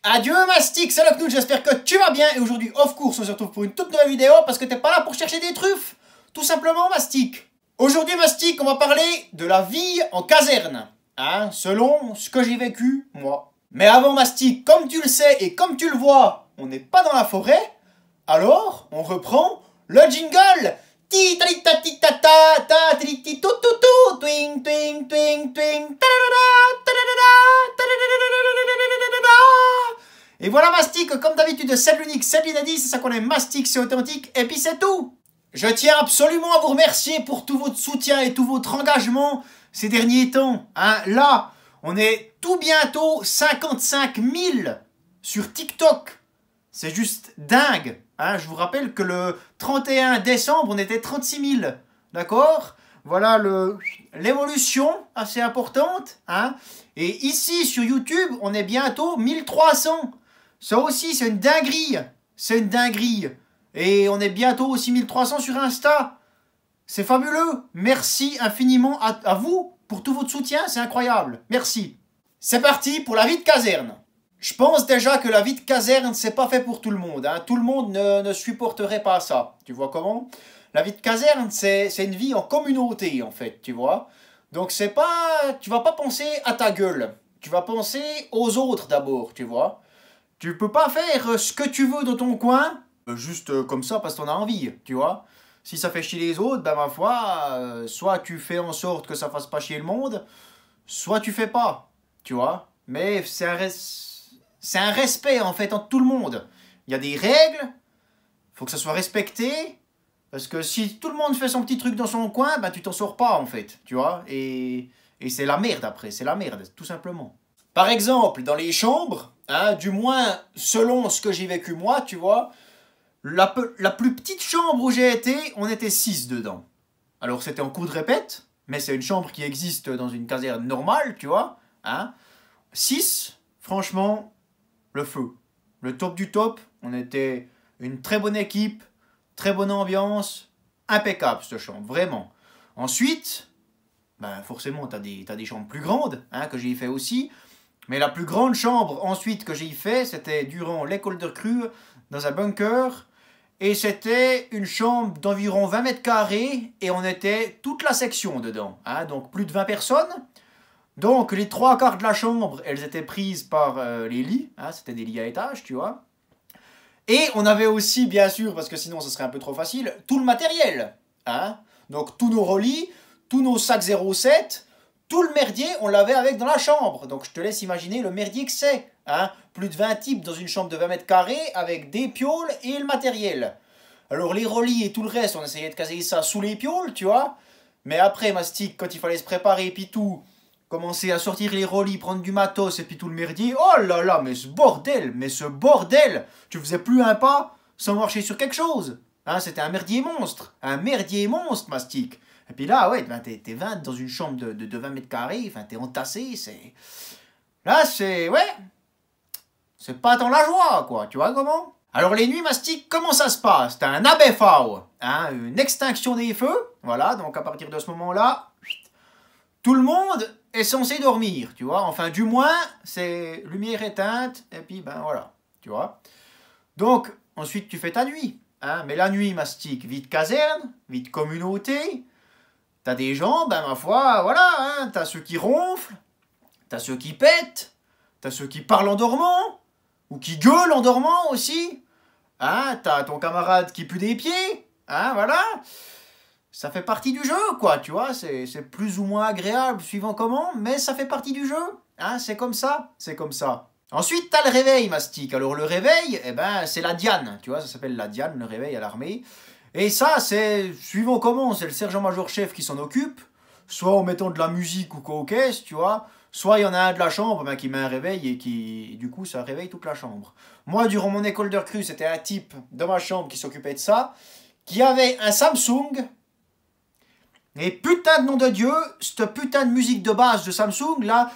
Adieu Mastic, c'est le Knut, j'espère que tu vas bien et aujourd'hui, of course, on se retrouve pour une toute nouvelle vidéo parce que t'es pas là pour chercher des truffes. Tout simplement Mastic. Aujourd'hui Mastic, on va parler de la vie en caserne, hein, selon ce que j'ai vécu, moi. Mais avant Mastic, comme tu le sais et comme tu le vois, on n'est pas dans la forêt, alors on reprend le jingle. Ti ta ta ti ta ta ta ti ti tu tu tu twing twing twing twing. Et voilà Mastic, comme d'habitude, c'est l'unique, c'est l'inédit, c'est ça qu'on aime, Mastic, c'est authentique, et puis c'est tout. Je tiens absolument à vous remercier pour tout votre soutien et tout votre engagement ces derniers temps. Hein. Là, on est tout bientôt 55 000 sur TikTok. C'est juste dingue. Hein. Je vous rappelle que le 31 décembre, on était 36 000. D'accord? Voilà l'évolution assez importante. Hein. Et ici, sur YouTube, on est bientôt 1300. Ça aussi, c'est une dinguerie. C'est une dinguerie. Et on est bientôt aussi 1300 sur Insta. C'est fabuleux. Merci infiniment à vous pour tout votre soutien. C'est incroyable. Merci. C'est parti pour la vie de caserne. Je pense déjà que la vie de caserne, c'est pas fait pour tout le monde. Hein. Tout le monde ne supporterait pas ça. Tu vois comment? La vie de caserne, c'est une vie en communauté, en fait. Tu vois? Donc c'est pas... Tu vas pas penser à ta gueule. Tu vas penser aux autres d'abord, tu vois? Tu peux pas faire ce que tu veux dans ton coin, juste comme ça parce que t'en as envie, tu vois? Si ça fait chier les autres, ben ma foi, soit tu fais en sorte que ça fasse pas chier le monde, soit tu fais pas, tu vois? Mais c'est un respect en fait entre tout le monde. Il y a des règles, faut que ça soit respecté, parce que si tout le monde fait son petit truc dans son coin, ben tu t'en sors pas en fait, tu vois? Et c'est la merde après, c'est la merde, tout simplement. Par exemple, dans les chambres, hein, du moins selon ce que j'ai vécu moi, tu vois, la plus petite chambre où j'ai été, on était 6 dedans. Alors c'était en cours de répète, mais c'est une chambre qui existe dans une caserne normale, tu vois. Hein. 6, franchement, le feu. Le top du top, on était une très bonne équipe, très bonne ambiance, impeccable cette chambre, vraiment. Ensuite, ben forcément, t'as des chambres plus grandes, hein, que j'ai fait aussi. Mais la plus grande chambre ensuite que j'ai fait, c'était durant l'école de recrue, dans un bunker. Et c'était une chambre d'environ 20 mètres carrés et on était toute la section dedans. Hein, donc plus de 20 personnes. Donc les 3/4 de la chambre, elles étaient prises par les lits. Hein, c'était des lits à étage, tu vois. Et on avait aussi, bien sûr, parce que sinon ce serait un peu trop facile, tout le matériel. Hein, donc tous nos relis, tous nos sacs 07... Tout le merdier, on l'avait avec dans la chambre. Donc je te laisse imaginer le merdier que c'est. Hein. Plus de 20 types dans une chambre de 20 mètres carrés avec des pioles et le matériel. Alors les relis et tout le reste, on essayait de caser ça sous les pioles, tu vois. Mais après, Mastic, quand il fallait se préparer et puis tout, commencer à sortir les relis, prendre du matos et puis tout le merdier. Oh là là, mais ce bordel. Tu faisais plus un pas sans marcher sur quelque chose. Hein, c'était un merdier monstre, Mastic. Et puis là, ouais, ben t'es 20 dans une chambre de 20 mètres carrés, enfin, t'es entassé, c'est... Là, c'est... Ouais, c'est pas tant la joie, quoi, tu vois comment? Alors les nuits, Mastic, comment ça se passe? T'as un ABFAO, hein, une extinction des feux, voilà, donc à partir de ce moment-là, tout le monde est censé dormir, tu vois? Enfin, du moins, c'est lumière éteinte, et puis, ben voilà, tu vois? Donc, ensuite, tu fais ta nuit, hein, mais la nuit, Mastic, vie de caserne, vie de communauté... T'as des gens, ben ma foi, voilà, hein, t'as ceux qui ronflent, t'as ceux qui pètent, t'as ceux qui parlent en dormant, ou qui gueulent en dormant aussi, hein, t'as ton camarade qui pue des pieds, hein, voilà. Ça fait partie du jeu, quoi, tu vois, c'est plus ou moins agréable, suivant comment, mais ça fait partie du jeu, hein, c'est comme ça, c'est comme ça. Ensuite, t'as le réveil, Mastic. Alors le réveil, eh ben, c'est la Diane, tu vois, ça s'appelle la Diane, le réveil à l'armée. Et ça, c'est, suivant comment, c'est le sergent-major-chef qui s'en occupe, soit en mettant de la musique ou quoi aux caisses, tu vois, soit il y en a un de la chambre ben, qui met un réveil et qui, du coup, ça réveille toute la chambre. Moi, durant mon école de recrue, c'était un type dans ma chambre qui s'occupait de ça, qui avait un Samsung, et putain de nom de Dieu, cette putain de musique de base de Samsung, là...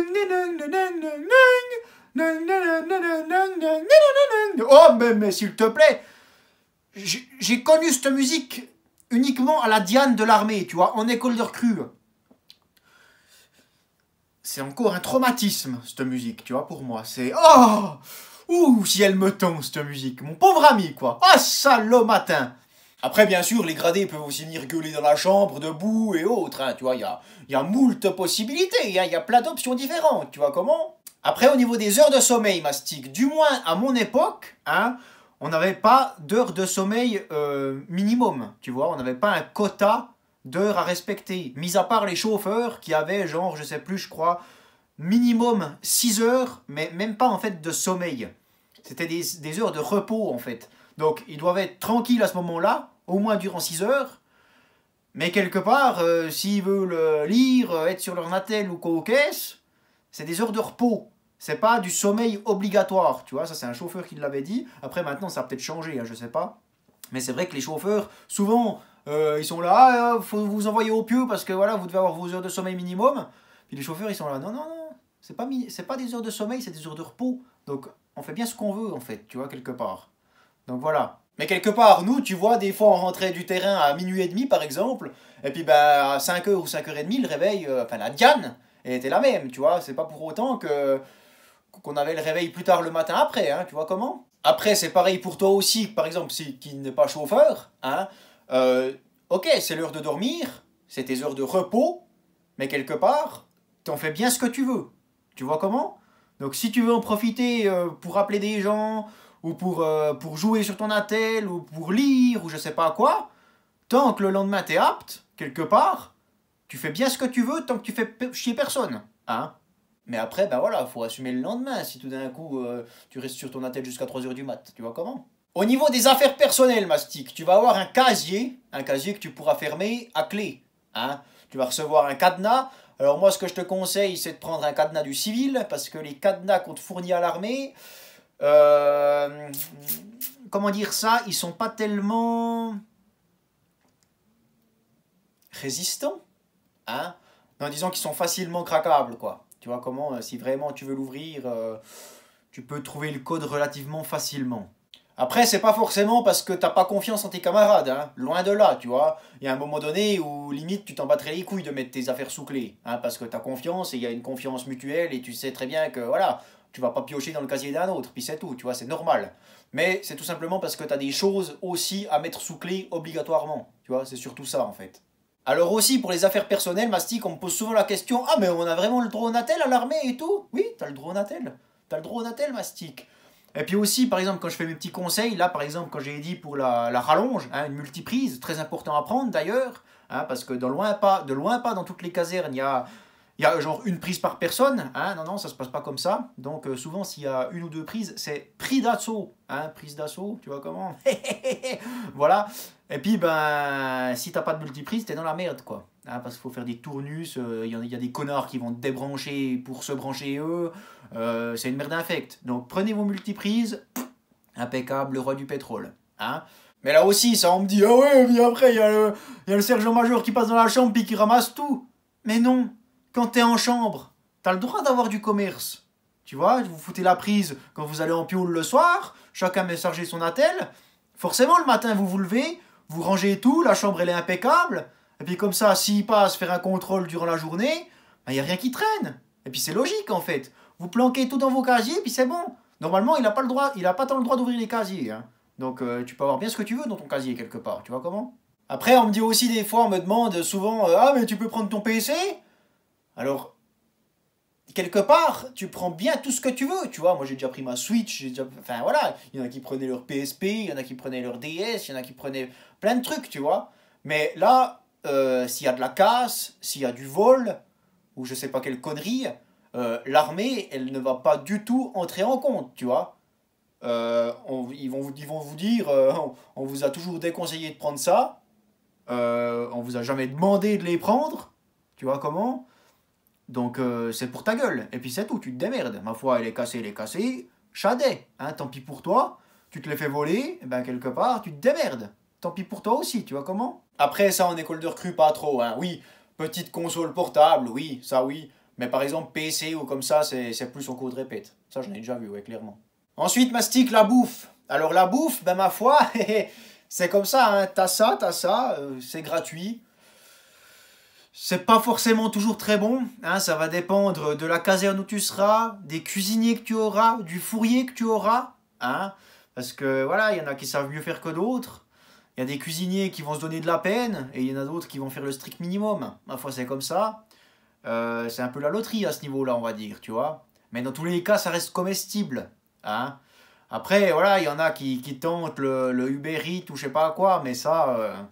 Oh, mais s'il te plaît, j'ai connu cette musique uniquement à la Diane de l'armée, tu vois, en école de recrue. c'est encore un traumatisme, cette musique, tu vois, pour moi. C'est... Oh! Ouh, si elle me tend, cette musique. Mon pauvre ami, quoi. Ah, salaud matin. Après, bien sûr, les gradés peuvent aussi venir gueuler dans la chambre, debout et autres, hein, tu vois, il y a moult possibilités, hein, il y a plein d'options différentes, tu vois comment? Après, au niveau des heures de sommeil, Mastic, du moins à mon époque, hein, on n'avait pas d'heures de sommeil minimum, tu vois, on n'avait pas un quota d'heures à respecter, mis à part les chauffeurs qui avaient, genre, je sais plus, je crois, minimum 6 heures, mais même pas en fait de sommeil. C'était des heures de repos en fait. Donc ils doivent être tranquilles à ce moment-là, au moins durant 6 heures. Mais quelque part, s'ils veulent lire, être sur leur natel ou quoi aux caisses, c'est des heures de repos. C'est pas du sommeil obligatoire, tu vois, ça c'est un chauffeur qui l'avait dit. Après maintenant ça a peut-être changé, hein, je sais pas. Mais c'est vrai que les chauffeurs, souvent, ils sont là, ah, faut vous envoyer au pieu parce que voilà, vous devez avoir vos heures de sommeil minimum. Puis les chauffeurs, ils sont là, non, non, non, c'est pas des heures de sommeil, c'est des heures de repos. Donc on fait bien ce qu'on veut en fait, tu vois, quelque part. Donc voilà. Mais quelque part, nous, tu vois, des fois on rentrait du terrain à minuit et demi par exemple, et puis ben, à 5h ou 5h30, le réveil, enfin la diane, elle était la même, tu vois. C'est pas pour autant que qu'on avait le réveil plus tard le matin après, hein, tu vois comment? Après, c'est pareil pour toi aussi, par exemple, si qui n'est pas chauffeur, hein, ok, c'est l'heure de dormir, c'est tes heures de repos, mais quelque part, t'en fais bien ce que tu veux. Tu vois comment? Donc si tu veux en profiter pour appeler des gens, ou pour jouer sur ton attel, ou pour lire, ou je sais pas quoi, tant que le lendemain t'es apte, quelque part, tu fais bien ce que tu veux tant que tu fais chier personne. Hein? Mais après, ben voilà, faut assumer le lendemain si tout d'un coup tu restes sur ton attel jusqu'à 3h du mat. Tu vois comment? Au niveau des affaires personnelles, Mastic, tu vas avoir un casier que tu pourras fermer à clé. Hein? Tu vas recevoir un cadenas. Alors moi, ce que je te conseille, c'est de prendre un cadenas du civil, parce que les cadenas qu'on te fournit à l'armée, comment dire ça, ils sont pas tellement résistants, hein, en disant qu'ils sont facilement craquables, quoi. Tu vois comment, si vraiment tu veux l'ouvrir, tu peux trouver le code relativement facilement. Après, c'est pas forcément parce que t'as pas confiance en tes camarades, hein. Loin de là, tu vois. Il y a un moment donné où, limite, tu t'en battrais les couilles de mettre tes affaires sous clé, hein, parce que t'as confiance et il y a une confiance mutuelle et tu sais très bien que, voilà, tu vas pas piocher dans le casier d'un autre, puis c'est tout, tu vois, c'est normal. Mais c'est tout simplement parce que t'as des choses aussi à mettre sous clé obligatoirement, tu vois, c'est surtout ça, en fait. Alors aussi, pour les affaires personnelles, Mastic, on me pose souvent la question, ah, mais on a vraiment le droit au Natel à l'armée et tout? Oui, t'as le droit au Natel. T'as le droit au Natel, Mastic. Et puis aussi, par exemple, quand je fais mes petits conseils, là, par exemple, quand j'ai dit pour la rallonge, hein, une multiprise, très important à prendre d'ailleurs, hein, parce que de loin pas dans toutes les casernes, il y a genre une prise par personne, hein, non, non, ça se passe pas comme ça. Donc souvent, s'il y a une ou deux prises, c'est prise d'assaut, hein, prise d'assaut, tu vois comment? Voilà. Et puis, ben, si t'as pas de multiprise, t'es dans la merde, quoi. Hein, parce qu'il faut faire des tournus, y a des connards qui vont te débrancher pour se brancher eux, c'est une merde infecte. Donc prenez vos multiprises, impeccable, le roi du pétrole. Hein. Mais là aussi, ça on me dit, ah ouais, mais après, y a le sergent-major qui passe dans la chambre puis qui ramasse tout. Mais non, quand t'es en chambre, t'as le droit d'avoir du commerce. Tu vois, vous foutez la prise quand vous allez en pioule le soir, chacun met charger son attel. Forcément, le matin, vous vous levez, vous rangez tout, la chambre elle est impeccable. Et puis comme ça, s'il passe faire un contrôle durant la journée, il n'y a rien qui traîne. Et puis c'est logique en fait. Vous planquez tout dans vos casiers, puis c'est bon. Normalement, il n'a pas le droit, il a pas tant le droit d'ouvrir les casiers. Hein. Donc tu peux avoir bien ce que tu veux dans ton casier quelque part. Tu vois comment? Après, on me dit aussi des fois, on me demande souvent, ah mais tu peux prendre ton PC? Alors, quelque part, tu prends bien tout ce que tu veux, tu vois. Moi, j'ai déjà pris ma Switch, enfin voilà. Il y en a qui prenaient leur PSP, il y en a qui prenaient leur DS, il y en a qui prenaient plein de trucs, tu vois. Mais là, s'il y a de la casse, s'il y a du vol, ou je sais pas quelle connerie, l'armée, elle ne va pas du tout entrer en compte, tu vois. Ils vont vous dire, on vous a toujours déconseillé de prendre ça, on vous a jamais demandé de les prendre, tu vois comment? Donc c'est pour ta gueule, et puis c'est tout, tu te démerdes. Ma foi, elle est cassée, chadet, hein, tant pis pour toi, tu te les fais voler, et ben quelque part, tu te démerdes. Tant pis pour toi aussi, tu vois comment? Après, ça en école de recrue, pas trop, hein. Oui, petite console portable, oui, ça oui. Mais par exemple, PC ou comme ça, c'est plus en cours de répète. Ça, j'en ai déjà vu, ouais, clairement. Ensuite, Mastic, la bouffe. Alors la bouffe, ben ma foi, c'est comme ça, hein. T'as ça, c'est gratuit. C'est pas forcément toujours très bon, hein, ça va dépendre de la caserne où tu seras, des cuisiniers que tu auras, du fourrier que tu auras, hein, parce que voilà, il y en a qui savent mieux faire que d'autres. Il y a des cuisiniers qui vont se donner de la peine, et il y en a d'autres qui vont faire le strict minimum. Ma foi, c'est comme ça. C'est un peu la loterie à ce niveau-là, on va dire, tu vois. Mais dans tous les cas, ça reste comestible, hein. Après, voilà, il y en a qui tentent le Uber Eats ou je sais pas quoi, mais ça,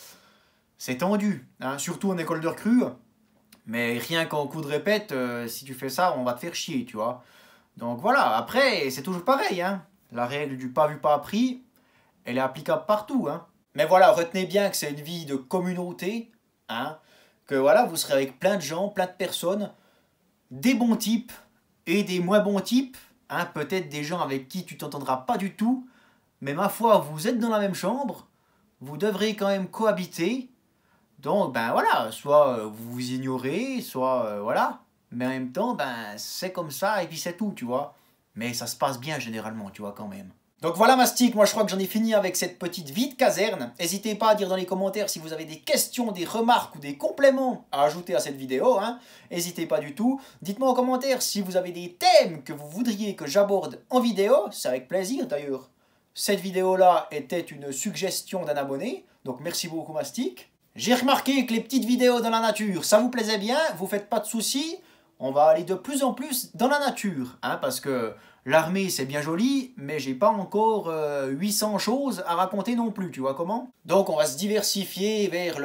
c'est tendu, hein, surtout en école de recrue. Mais rien qu'en coup de répète, si tu fais ça, on va te faire chier, tu vois. Donc voilà, après, c'est toujours pareil, hein. La règle du pas vu, pas appris, elle est applicable partout, hein. Mais voilà, retenez bien que c'est une vie de communauté, hein. Que voilà, vous serez avec plein de gens, plein de personnes, des bons types et des moins bons types, hein. Peut-être des gens avec qui tu t'entendras pas du tout, mais ma foi, vous êtes dans la même chambre, vous devrez quand même cohabiter. Donc, ben voilà, soit vous vous ignorez, soit voilà. Mais en même temps, ben c'est comme ça et puis c'est tout, tu vois. Mais ça se passe bien généralement, tu vois, quand même. Donc voilà, Mastic, moi je crois que j'en ai fini avec cette petite vie de caserne. N'hésitez pas à dire dans les commentaires si vous avez des questions, des remarques ou des compléments à ajouter à cette vidéo, hein. N'hésitez pas du tout. Dites-moi en commentaire si vous avez des thèmes que vous voudriez que j'aborde en vidéo. C'est avec plaisir d'ailleurs. Cette vidéo-là était une suggestion d'un abonné, donc merci beaucoup, Mastic. J'ai remarqué que les petites vidéos dans la nature, ça vous plaisait bien, vous faites pas de soucis. On va aller de plus en plus dans la nature, hein, parce que l'armée c'est bien joli, mais j'ai pas encore 800 choses à raconter non plus, tu vois comment? Donc on va se diversifier vers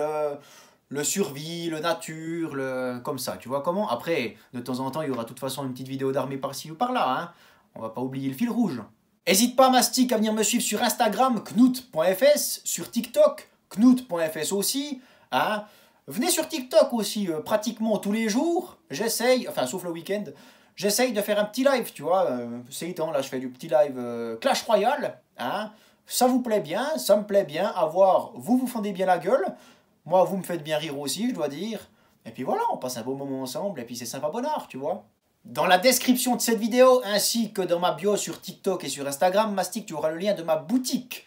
le survie, le nature, comme ça, tu vois comment? Après, de temps en temps, il y aura de toute façon une petite vidéo d'armée par-ci ou par-là, hein. On va pas oublier le fil rouge. N'hésite pas, Mastic, à venir me suivre sur Instagram, knut.fs, sur TikTok, knut.fs aussi, hein. Venez sur TikTok aussi, pratiquement tous les jours, j'essaye, enfin sauf le week-end, j'essaye de faire un petit live, tu vois, c'est temps, là je fais du petit live Clash Royale, hein. Ça vous plaît bien, ça me plaît bien, à voir, vous fendez bien la gueule, moi vous me faites bien rire aussi, je dois dire, et puis voilà, on passe un beau moment ensemble, et puis c'est sympa bonnard, tu vois. Dans la description de cette vidéo, ainsi que dans ma bio sur TikTok et sur Instagram, Mastic, tu auras le lien de ma boutique,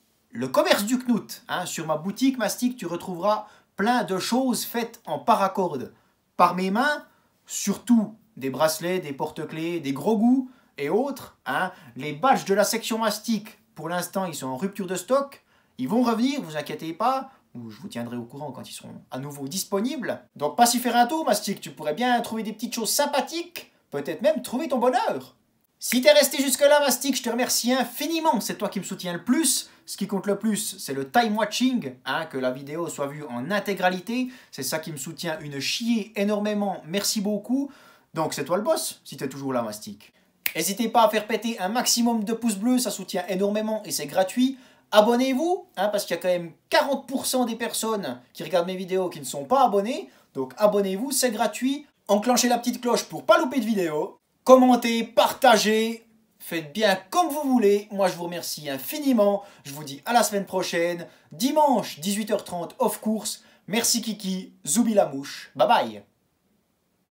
le commerce du Knut, hein. Sur ma boutique, Mastic, tu retrouveras plein de choses faites en paracorde par mes mains, surtout des bracelets, des porte-clés, des gros goûts et autres, hein. Les badges de la section Mastic, pour l'instant, ils sont en rupture de stock. Ils vont revenir, vous inquiétez pas, ou je vous tiendrai au courant quand ils seront à nouveau disponibles. Donc passe y faire un tour, Mastic, tu pourrais bien trouver des petites choses sympathiques, peut-être même trouver ton bonheur. Si t'es resté jusque-là, Mastic, je te remercie infiniment, c'est toi qui me soutiens le plus. Ce qui compte le plus, c'est le time watching, hein, que la vidéo soit vue en intégralité. C'est ça qui me soutient une chier énormément, merci beaucoup. Donc c'est toi le boss, si t'es toujours là, Mastic. N'hésitez pas à faire péter un maximum de pouces bleus, ça soutient énormément et c'est gratuit. Abonnez-vous, hein, parce qu'il y a quand même 40% des personnes qui regardent mes vidéos qui ne sont pas abonnées. Donc abonnez-vous, c'est gratuit. Enclenchez la petite cloche pour pas louper de vidéos. Commentez, partagez, faites bien comme vous voulez. Moi, je vous remercie infiniment. Je vous dis à la semaine prochaine. Dimanche, 18h30, off course. Merci Kiki, Zoubi la mouche. Bye bye.